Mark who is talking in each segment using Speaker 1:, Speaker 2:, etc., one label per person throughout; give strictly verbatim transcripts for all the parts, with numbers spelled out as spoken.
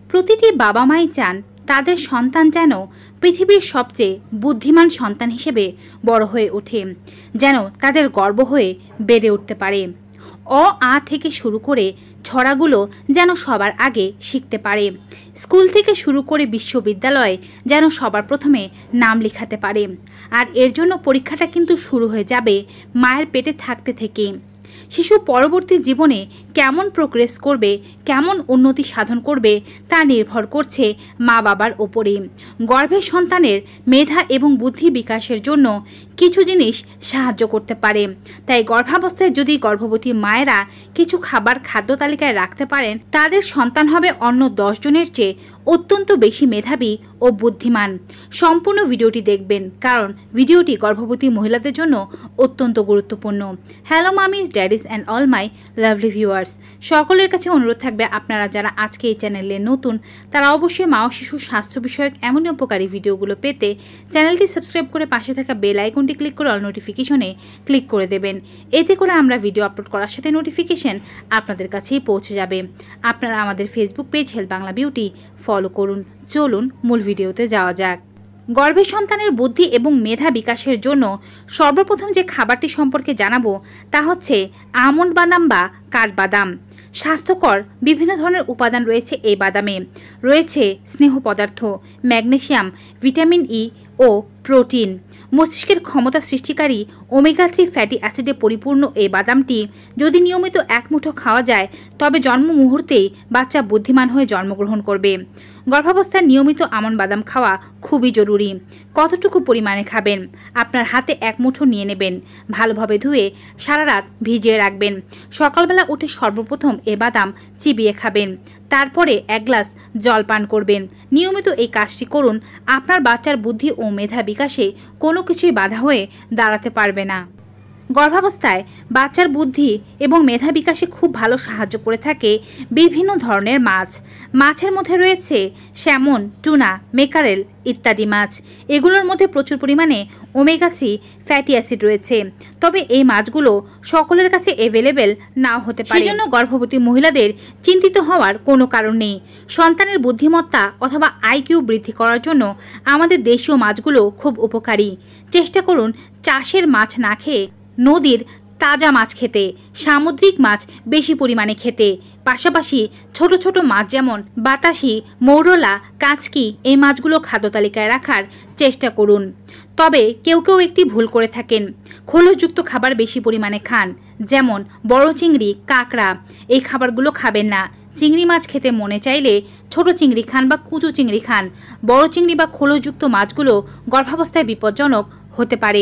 Speaker 1: প্রতিটি বাবা মাই চান তাদের সন্তান যেন পৃথিবীর সবচেয়ে বুদ্ধিমান সন্তান হিসেবে বড় হয়ে ওঠে, যেন তাদের গর্ব হয়ে বেড়ে উঠতে পারে। অ আ থেকে শুরু করে ছড়াগুলো যেন সবার আগে শিখতে পারে। স্কুল থেকে শুরু করে বিশ্ববিদ্যালয়ে যেন সবার প্রথমে নাম লেখাতে পারে। আর এর জন্য পরীক্ষাটা কিন্তু শুরু হয়ে যাবে মায়ের পেটে থাকতে থেকে। শিশু পরবর্তী জীবনে কেমন প্রোগ্রেস করবে, কেমন উন্নতি সাধন করবে তা নির্ভর করছে মা বাবার ওপরে। গর্ভের সন্তানের মেধা এবং বুদ্ধি বিকাশের জন্য কিছু জিনিস সাহায্য করতে পারে। তাই গর্ভাবস্থায় যদি গর্ভবতী মায়েরা কিছু খাবার খাদ্য তালিকায় রাখতে পারেন, তাদের সন্তান হবে অন্য দশ জনের চেয়ে অত্যন্ত বেশি মেধাবী ও বুদ্ধিমান। সম্পূর্ণ ভিডিওটি দেখবেন, কারণ ভিডিওটি গর্ভবতী মহিলাদের জন্য অত্যন্ত গুরুত্বপূর্ণ। Hello mummies, daddies and all my lovely viewers, সকলের কাছে অনুরোধ থাকবে আপনারা যারা আজকে এই চ্যানেলে নতুন তারা অবশ্যই মা ও শিশুর স্বাস্থ্য বিষয়ক এমন উপকারী ভিডিওগুলো পেতে চ্যানেলটি সাবস্ক্রাইব করে পাশে থাকা বেল আইকনটি ক্লিক করে অল নোটিফিকেশনে ক্লিক করে দেবেন। এতে করে আমরা ভিডিও আপলোড করার সাথে নোটিফিকেশন আপনাদের কাছেই পৌঁছে যাবে। আপনারা আমাদের Facebook page health Bangla beauty follow করুন। চলুন মূল ভিডিওতে যাওয়া যাক। গর্ভের সন্তানের বুদ্ধি এবং মেধা বিকাশের জন্য সর্বপ্রথম যে খাবারটি সম্পর্কে জানাবো তা হচ্ছে আমন্ড বাদাম বা কাঠবাদাম। স্বাস্থ্যকর বিভিন্ন ধরনের উপাদান রয়েছে এই বাদামে। রয়েছে স্নেহ পদার্থ, ম্যাগনেসিয়াম, ভিটামিন ই ও প্রোটিন। মস্তিষ্কের ক্ষমতা সৃষ্টিকারী ওমেগা থ্রি ফ্যাটি অ্যাসিডে পরিপূর্ণ এই বাদামটি যদি নিয়মিত এক মুঠো খাওয়া যায় তবে জন্ম মুহূর্তেই বাচ্চা বুদ্ধিমান হয়ে জন্মগ্রহণ করবে। গর্ভাবস্থায় নিয়মিত আমন্ড বাদাম খাওয়া খুবই জরুরি। কতটুকু পরিমাণে খাবেন? আপনার হাতে এক মুঠো নিয়ে নেবেন, ভালোভাবে ধুয়ে সারা রাত ভিজিয়ে রাখবেন। সকালবেলা উঠে সর্বপ্রথম এ বাদাম চিবিয়ে খাবেন, তারপরে এক গ্লাস জল পান করবেন। নিয়মিত এই কাজটি করুন, আপনার বাচ্চার বুদ্ধি ও মেধা বিকাশে কোনো কিছুই বাধা হয়ে দাঁড়াতে পারবে না। গর্ভাবস্থায় বাচ্চার বুদ্ধি এবং মেধা বিকাশে খুব ভালো সাহায্য করে থাকে বিভিন্ন ধরনের মাছ। মাছের মধ্যে রয়েছে স্যামন, টুনা, মেকারেল ইত্যাদি মাছ। এগুলোর মধ্যে প্রচুর পরিমাণে ওমেগা থ্রি ফ্যাটি অ্যাসিড রয়েছে। তবে এই মাছগুলো সকলের কাছে অ্যাভেলেবেল নাও হতে পারে, সেজন্য গর্ভবতী মহিলাদের চিন্তিত হওয়ার কোনো কারণ নেই। সন্তানের বুদ্ধিমত্তা অথবা আইকিউ বৃদ্ধি করার জন্য আমাদের দেশীয় মাছগুলো খুব উপকারী। চেষ্টা করুন চাষের মাছ না খেয়ে নদীর তাজা মাছ খেতে, সামুদ্রিক মাছ বেশি পরিমাণে খেতে। পাশাপাশি ছোট ছোট মাছ যেমন বাতাসি, মৌরলা, কাঁচকি এই মাছগুলো খাদ্য তালিকায় রাখার চেষ্টা করুন। তবে কেউ কেউ একটি ভুল করে থাকেন, খোলসযুক্ত খাবার বেশি পরিমাণে খান, যেমন বড় চিংড়ি, কাঁকড়া। এই খাবারগুলো খাবেন না। চিংড়ি মাছ খেতে মনে চাইলে ছোট চিংড়ি খান বা কুচো চিংড়ি খান। বড় চিংড়ি বা খোলসযুক্ত মাছগুলো গর্ভাবস্থায় বিপজ্জনক হতে পারে।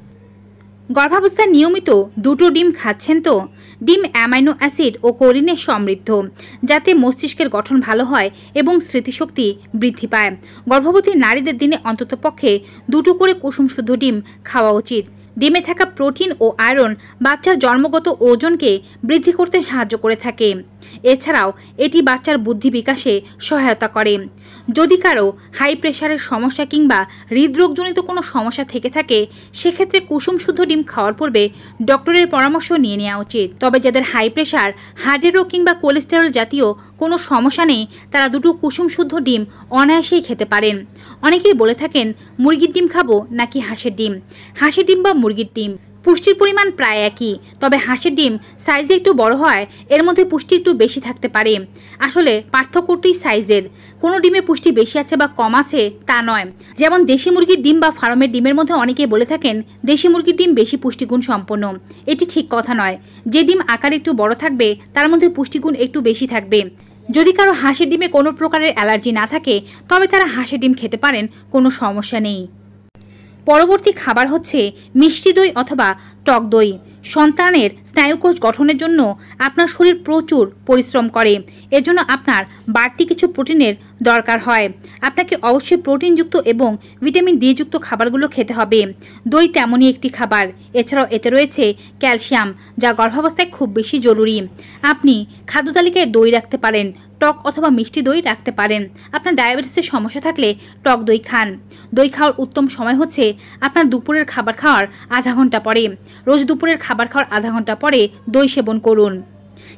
Speaker 1: গর্ভাবস্থায় নিয়মিত দুটো ডিম খাচ্ছেন তো? ডিম অ্যামাইনো অ্যাসিড ও কোলিনের সমৃদ্ধ, যাতে মস্তিষ্কের গঠন ভালো হয় এবং স্মৃতিশক্তি বৃদ্ধি পায়। গর্ভবতী নারীদের দিনে অন্ততপক্ষে দুটো করে কুসুমশুদ্ধ ডিম খাওয়া উচিত। ডিমে থাকা প্রোটিন ও আয়রন বাচ্চার জন্মগত ওজনকে বৃদ্ধি করতে সাহায্য করে থাকে। এছাড়াও এটি বাচ্চার বুদ্ধি বিকাশে সহায়তা করে। যদি কারো হাই প্রেশারের সমস্যা কিংবা হৃদরোগজনিত কোনো সমস্যা থেকে থাকে, সেক্ষেত্রে কুসুম শুদ্ধ ডিম খাওয়ার পূর্বে ডক্টরের পরামর্শ নিয়ে নেওয়া উচিত। তবে যাদের হাই প্রেশার, হার্টের রোগ কিংবা কোলেস্টেরল জাতীয় কোনো সমস্যা নেই, তারা দুটো কুসুম শুদ্ধ ডিম অনায়াসেই খেতে পারেন। অনেকেই বলে থাকেন মুরগির ডিম খাবো নাকি হাঁসের ডিম। হাঁসের ডিম বা মুরগির ডিম পুষ্টির পরিমাণ প্রায় একই, তবে হাঁসের ডিম সাইজে একটু বড় হয়, এর মধ্যে পুষ্টি একটু বেশি থাকতে পারে। আসলে পার্থক্যটি সাইজের। কোনো ডিমে পুষ্টি বেশি আছে বা কম আছে তা নয়। যেমন দেশি মুরগির ডিম বা ফার্মের ডিমের মধ্যে অনেকে বলে থাকেন দেশি মুরগির ডিম বেশি পুষ্টিগুণ সম্পন্ন। এটি ঠিক কথা নয়। যে ডিম আকারে একটু বড় থাকবে তার মধ্যে পুষ্টিগুণ একটু বেশি থাকবে। যদি কারো হাঁসের ডিমে কোনো প্রকারের অ্যালার্জি না থাকে তবে তারা হাঁসের ডিম খেতে পারেন, কোনো সমস্যা নেই। পরবর্তী খাবার হচ্ছে মিষ্টি দই অথবা টক দই। সন্তানের স্নায়ুকোষ গঠনের জন্য আপনার শরীর প্রচুর পরিশ্রম করে, এজন্য আপনার বাড়তি কিছু প্রোটিনের দরকার হয়। আপনাকে অবশ্যই প্রোটিনযুক্ত এবং ভিটামিন ডি যুক্ত খাবারগুলো খেতে হবে। দই তেমনই একটি খাবার। এছাড়াও এতে রয়েছে ক্যালসিয়াম, যা গর্ভাবস্থায় খুব বেশি জরুরি। আপনি খাদ্য তালিকায় দই রাখতে পারেন, টক অথবা মিষ্টি দই রাখতে পারেন। আপনার ডায়াবেটিসের সমস্যা থাকলে টক দই খান। দই খাওয়ার উত্তম সময় হচ্ছে আপনার দুপুরের খাবার খাওয়ার আধা ঘন্টা পরে। রোজ দুপুরের খাবার খাওয়ার আধা ঘন্টা পরে দই সেবন করুন।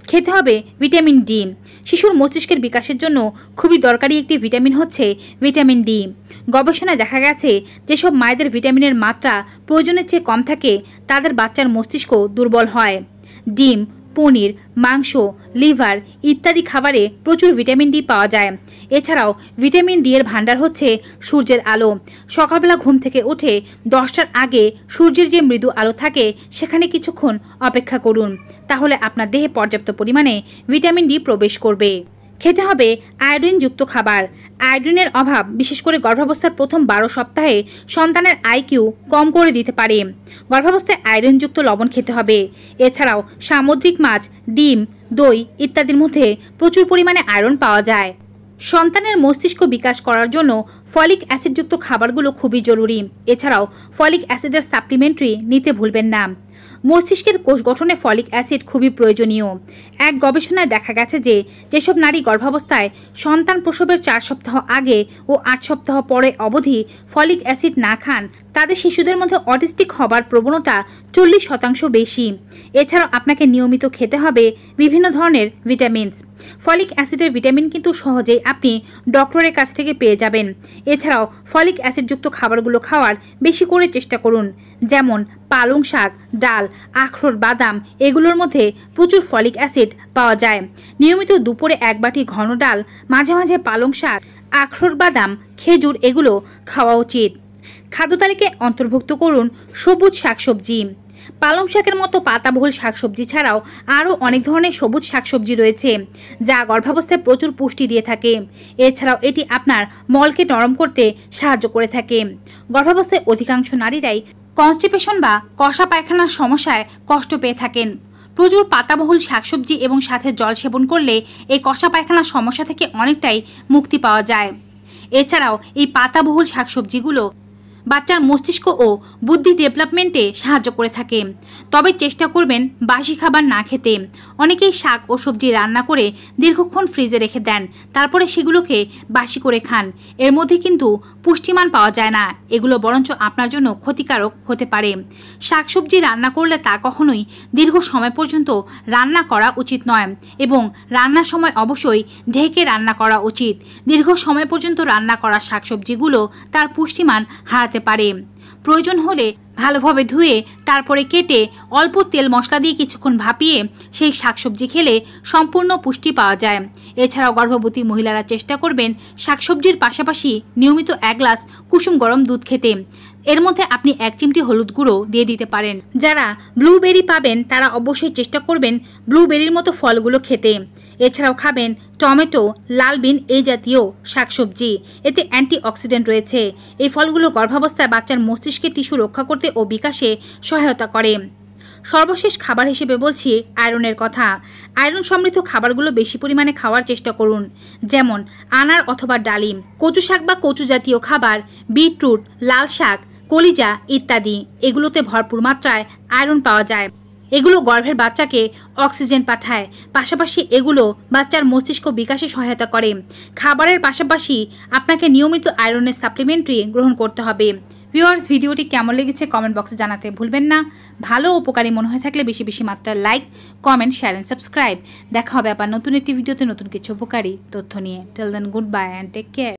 Speaker 1: খেতে হবে ভিটামিন ডি। শিশুর মস্তিষ্কের বিকাশের জন্য খুবই দরকারি একটি ভিটামিন হচ্ছে ভিটামিন ডি। গবেষণায় দেখা গেছে যেসব মায়েদের ভিটামিনের মাত্রা প্রয়োজনের চেয়ে কম থাকে তাদের বাচ্চার মস্তিষ্ক দুর্বল হয়। ডিম, পনির, মাংস, লিভার ইত্যাদি খাবারে প্রচুর ভিটামিন ডি পাওয়া যায়। এছাড়াও ভিটামিন ডি এর ভান্ডার হচ্ছে সূর্যের আলো। সকালবেলা ঘুম থেকে উঠে দশটার আগে সূর্যের যে মৃদু আলো থাকে সেখানে কিছুক্ষণ অপেক্ষা করুন, তাহলে আপনার দেহে পর্যাপ্ত পরিমাণে ভিটামিন ডি প্রবেশ করবে। খেতে হবে আয়োডিনযুক্ত খাবার। আয়োডিনের অভাব বিশেষ করে গর্ভাবস্থার প্রথম বারো সপ্তাহে সন্তানের আইকিউ কম করে দিতে পারে। গর্ভাবস্থায় আয়োডিনযুক্ত লবণ খেতে হবে। এছাড়াও সামুদ্রিক মাছ, ডিম, দই ইত্যাদির মধ্যে প্রচুর পরিমাণে আয়রন পাওয়া যায়। সন্তানের মস্তিষ্ক বিকাশ করার জন্য ফলিক অ্যাসিডযুক্ত খাবারগুলো খুবই জরুরি। এছাড়াও ফলিক অ্যাসিডের সাপ্লিমেন্টারি নিতে ভুলবেন না। মস্তিষ্কের কোষ গঠনে ফলিক অ্যাসিড খুবই প্রয়োজনীয়। এক গবেষণায় দেখা গেছে যে যেসব নারী গর্ভাবস্থায় সন্তান প্রসবের চার সপ্তাহ আগে ও আট সপ্তাহ পরে অবধি ফলিক অ্যাসিড না খান তাদের শিশুদের মধ্যে অটিস্টিক হবার প্রবণতা চল্লিশ শতাংশ বেশি। এছাড়াও আপনাকে নিয়মিত খেতে হবে বিভিন্ন ধরনের ভিটামিনস। ফলিক অ্যাসিডের ভিটামিন কিন্তু সহজেই আপনি ডক্টরের কাছ থেকে পেয়ে যাবেন। এছাড়াও ফলিক অ্যাসিডযুক্ত খাবারগুলো খাওয়ার বেশি করে চেষ্টা করুন, যেমন পালং শাক, ডাল, আখরোট, বাদাম এগুলোর মধ্যে প্রচুর ফলিক অ্যাসিড পাওয়া যায়। নিয়মিত দুপুরে এক বাটি ঘন ডাল, মাঝে মাঝে পালং শাক, আখরোট, বাদাম, খেজুর এগুলো খাওয়া উচিত। খাদ্য তালিকায় অন্তর্ভুক্ত করুন সবুজ শাকসবজি। পালং শাকের মতো পাতাবহুল শাকসবজি ছাড়াও আরও অনেক ধরনের সবুজ শাকসবজি রয়েছে যা গর্ভাবস্থায় প্রচুর পুষ্টি দিয়ে থাকে। এছাড়াও এটি আপনার মলকে নরম করতে সাহায্য করে থাকে। গর্ভাবস্থায় অধিকাংশ নারীরাই কনস্টিপেশন বা কষা পায়খানার সমস্যায় কষ্ট পেয়ে থাকেন। প্রচুর পাতাবহুল শাকসবজি এবং সাথে জল সেবন করলে এই কষা পায়খানার সমস্যা থেকে অনেকটাই মুক্তি পাওয়া যায়। এছাড়াও এই পাতাবহুল শাকসবজিগুলো বাচ্চার মস্তিষ্ক ও বুদ্ধি ডেভেলপমেন্টে সাহায্য করে থাকে। তবে চেষ্টা করবেন বাসি খাবার না খেতে। অনেকেই শাক ও সবজি রান্না করে দীর্ঘক্ষণ ফ্রিজে রেখে দেন, তারপরে সেগুলোকে বাসি করে খান। এর মধ্যে কিন্তু পুষ্টিমান পাওয়া যায় না, এগুলো বরঞ্চ আপনার জন্য ক্ষতিকারক হতে পারে। শাকসবজি রান্না করলে তা কখনোই দীর্ঘ সময় পর্যন্ত রান্না করা উচিত নয় এবং রান্নার সময় অবশ্যই ঢেকে রান্না করা উচিত। দীর্ঘ সময় পর্যন্ত রান্না করা শাকসবজিগুলো তার পুষ্টিমান হারাতে পারে। প্রয়োজন হলে ভালোভাবে ধুয়ে তারপরে কেটে অল্প তেল মশলা দিয়ে কিছুক্ষণ ভাপিয়ে সেই শাকসবজি খেলে সম্পূর্ণ পুষ্টি পাওয়া যায়। এছাড়াও গর্ভবতী মহিলারা চেষ্টা করবেন শাকসবজির পাশাপাশি নিয়মিত এক গ্লাস কুসুম গরম দুধ খেতে। এর মধ্যে আপনি এক চিমটি হলুদ গুঁড়ো দিয়ে দিতে পারেন। যারা ব্লুবেরি পাবেন তারা অবশ্যই চেষ্টা করবেন ব্লুবেরির মতো ফলগুলো খেতে। এছাড়াও খাবেন টমেটো, লাল বিন এই জাতীয় শাকসবজি, এতে অ্যান্টিঅক্সিডেন্ট রয়েছে। এই ফলগুলো গর্ভাবস্থায় বাচ্চার মস্তিষ্কের টিস্যু রক্ষা করতে ও বিকাশে সহায়তা করে। সর্বশেষ খাবার হিসেবে বলছি আয়রনের কথা। আয়রন সমৃদ্ধ খাবারগুলো বেশি পরিমাণে খাওয়ার চেষ্টা করুন, যেমন আনার অথবা ডালিম, কচু শাক বা কচু জাতীয় খাবার, বিটরুট, লাল শাক, কলিজা ইত্যাদি। এগুলোতে ভরপুর মাত্রায় আয়রন পাওয়া যায়। এগুলো গর্ভের বাচ্চাকে অক্সিজেন পাঠায়, পাশাপাশি এগুলো বাচ্চার মস্তিষ্ক বিকাশে সহায়তা করে। খাবারের পাশাপাশি আপনাকে নিয়মিত আয়রনের সাপ্লিমেন্টারি গ্রহণ করতে হবে। ভিউয়ার্স, ভিডিওটি কেমন লেগেছে কমেন্ট বক্সে জানাতে ভুলবেন না। ভালো উপকারী মনে হয়ে থাকলে বেশি বেশি মাত্রায় like, comment, share and subscribe. দেখা হবে আবার নতুন একটি ভিডিওতে নতুন কিছু উপকারী তথ্য নিয়ে। Till then, good bye and take care.